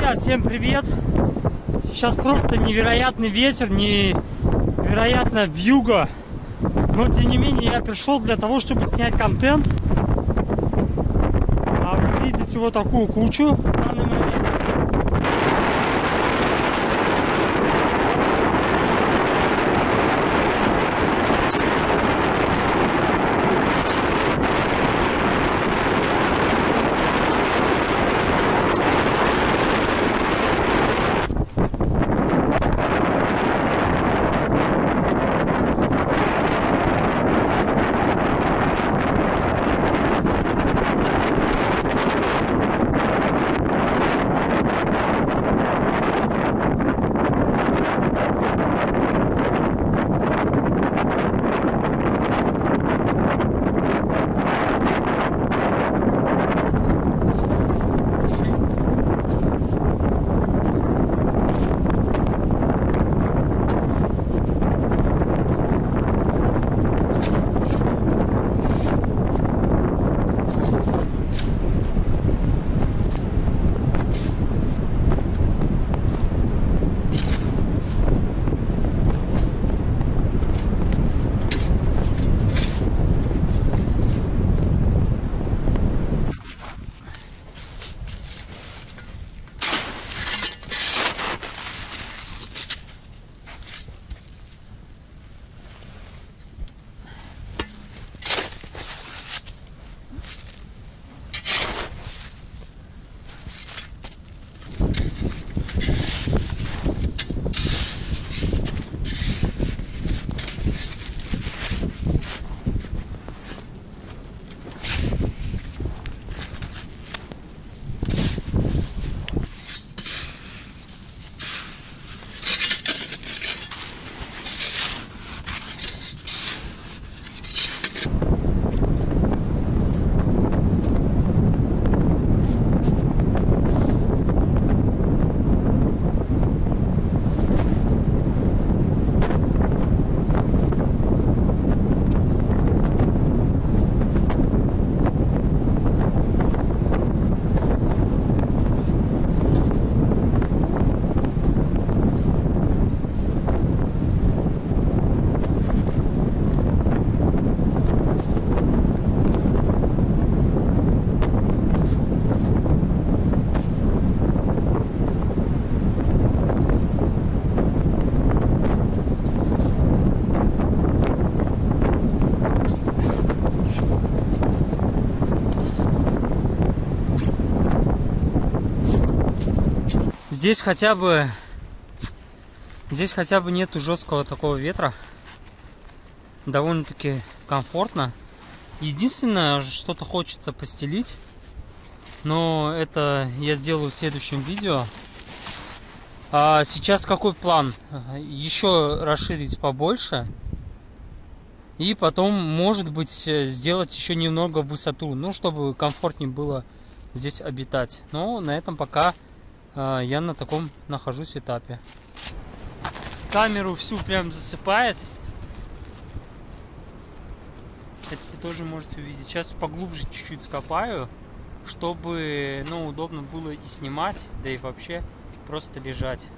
Друзья, всем привет! Сейчас просто невероятный ветер, невероятная вьюга. Но тем не менее я пришел для того, чтобы снять контент. А вы видите вот такую кучу в данный момент. Здесь хотя бы нету жесткого такого ветра. Довольно-таки комфортно. Единственное, что-то хочется постелить. Но это я сделаю в следующем видео. А сейчас какой план? Еще расширить побольше. И потом, может быть, сделать еще немного в высоту. Ну, чтобы комфортнее было здесь обитать. Но на этом пока я на таком нахожусь этапе. Камеру всю прям засыпает. Это вы тоже можете увидеть. Сейчас поглубже чуть-чуть скопаю, чтобы, ну, удобно было и снимать, да и вообще просто лежать.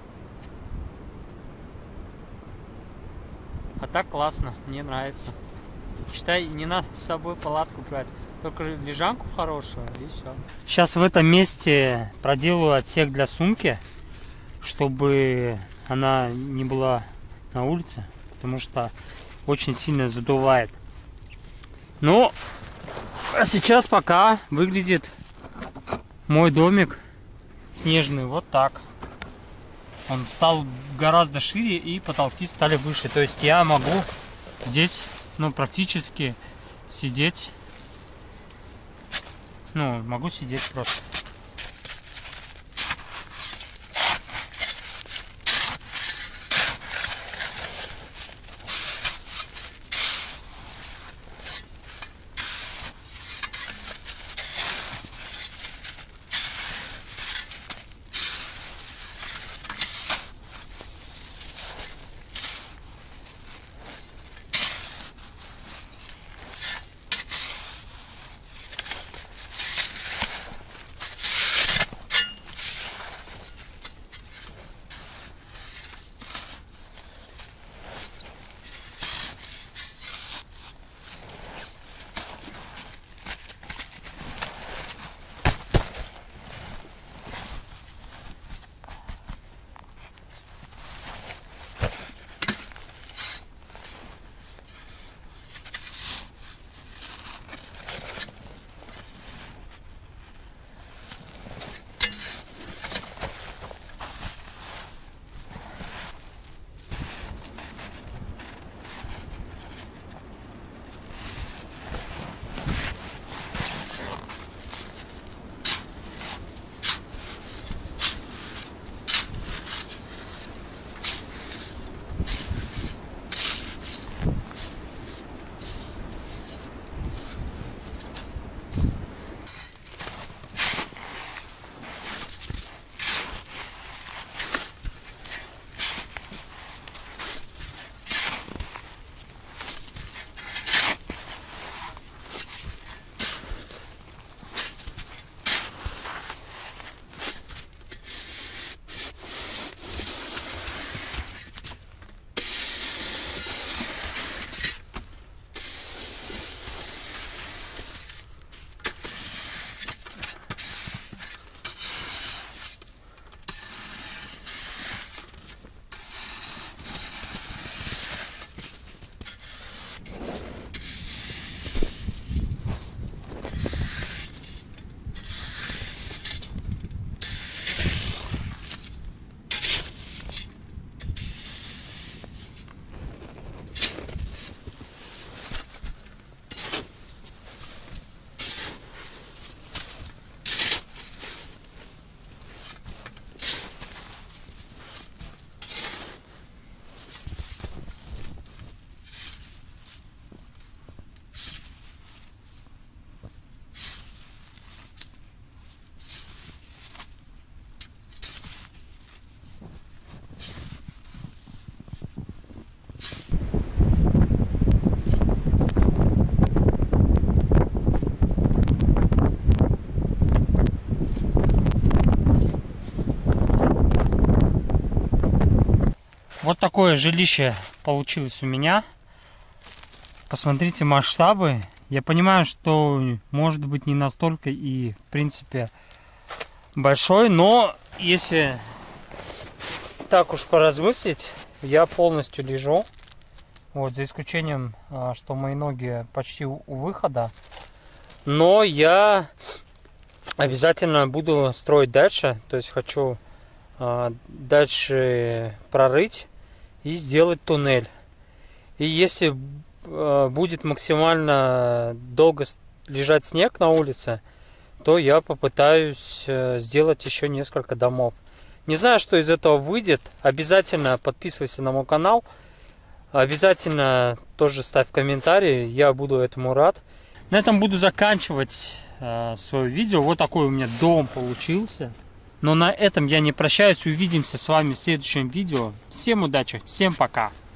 А так классно, мне нравится. Считай, не надо с собой палатку брать, только лежанку хорошую, и все. Сейчас в этом месте проделаю отсек для сумки, чтобы она не была на улице, потому что очень сильно задувает. Ну, а сейчас пока выглядит мой домик снежный вот так. Он стал гораздо шире, и потолки стали выше. То есть я могу здесь, ну, практически сидеть. Ну, могу сидеть просто. Вот такое жилище получилось у меня. Посмотрите масштабы. Я понимаю, что может быть не настолько и в принципе большой, но если так уж поразмыслить, я полностью лежу. Вот, за исключением, что мои ноги почти у выхода. Но я обязательно буду строить дальше. То есть хочу дальше прорыть и сделать туннель. И если будет максимально долго лежать снег на улице, то я попытаюсь сделать еще несколько домов. Не знаю, что из этого выйдет. Обязательно подписывайся на мой канал. Обязательно тоже ставь комментарии. Я буду этому рад. На этом буду заканчивать свое видео. Вот такой у меня дом получился. Но на этом я не прощаюсь. Увидимся с вами в следующем видео. Всем удачи, всем пока.